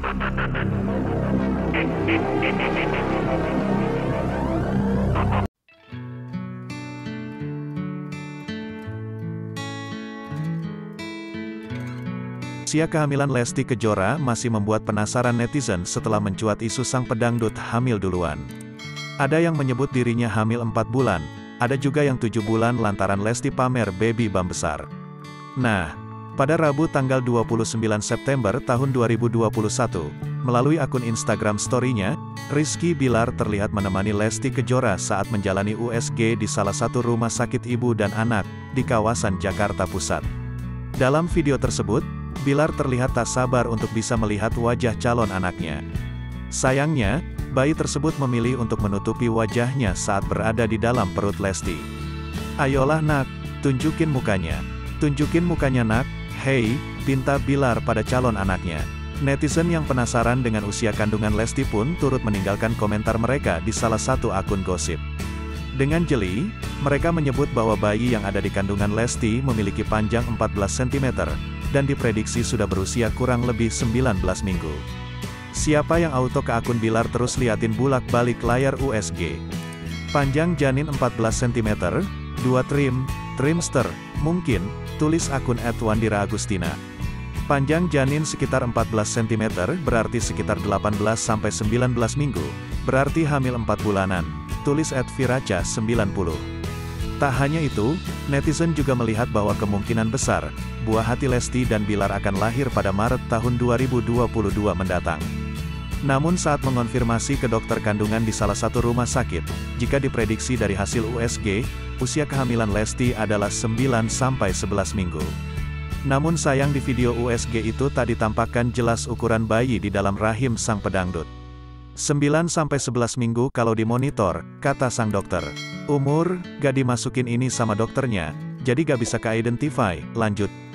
Usia kehamilan Lesti Kejora masih membuat penasaran netizen setelah mencuat isu sang pedangdut hamil duluan. Ada yang menyebut dirinya hamil 4 bulan, ada juga yang 7 bulan lantaran Lesti pamer baby bump besar. Nah, pada Rabu tanggal 29 September tahun 2021, melalui akun Instagram story-nya, Rizky Bilar terlihat menemani Lesti Kejora saat menjalani USG di salah satu rumah sakit ibu dan anak, di kawasan Jakarta Pusat. Dalam video tersebut, Bilar terlihat tak sabar untuk bisa melihat wajah calon anaknya. Sayangnya, bayi tersebut memilih untuk menutupi wajahnya saat berada di dalam perut Lesti. "Ayolah nak, tunjukin mukanya. Tunjukin mukanya nak, hei," pinta Bilar pada calon anaknya. Netizen yang penasaran dengan usia kandungan Lesti pun turut meninggalkan komentar mereka di salah satu akun gosip. Dengan jeli, mereka menyebut bahwa bayi yang ada di kandungan Lesti memiliki panjang 14 cm, dan diprediksi sudah berusia kurang lebih 19 minggu. Siapa yang auto ke akun Bilar terus liatin bulak-balik layar USG. Panjang janin 14 cm, 2 trimester, mungkin, tulis akun @Wandira Agustina. Panjang janin sekitar 14 cm berarti sekitar 18-19 minggu, berarti hamil 4 bulanan, tulis @Viraca90. Tak hanya itu, netizen juga melihat bahwa kemungkinan besar, buah hati Lesti dan Bilar akan lahir pada Maret tahun 2022 mendatang. Namun saat mengonfirmasi ke dokter kandungan di salah satu rumah sakit, jika diprediksi dari hasil USG, usia kehamilan Lesti adalah 9-11 minggu. Namun sayang di video USG itu tak ditampakkan jelas ukuran bayi di dalam rahim sang pedangdut. 9-11 minggu kalau dimonitor, kata sang dokter. Umur, gak dimasukin ini sama dokternya, jadi gak bisa ke-identify, lanjut.